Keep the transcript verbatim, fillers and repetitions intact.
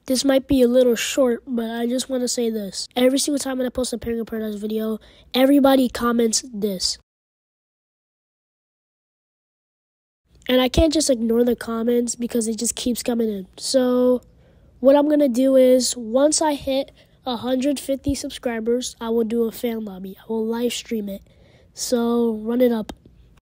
This might be a little short, but I just want to say this. Every single time when I post a Penguin Paradise video, everybody comments this. And I can't just ignore the comments because it just keeps coming in. So what I'm going to do is once I hit one hundred fifty subscribers, I will do a fan lobby. I will live stream it. So run it up.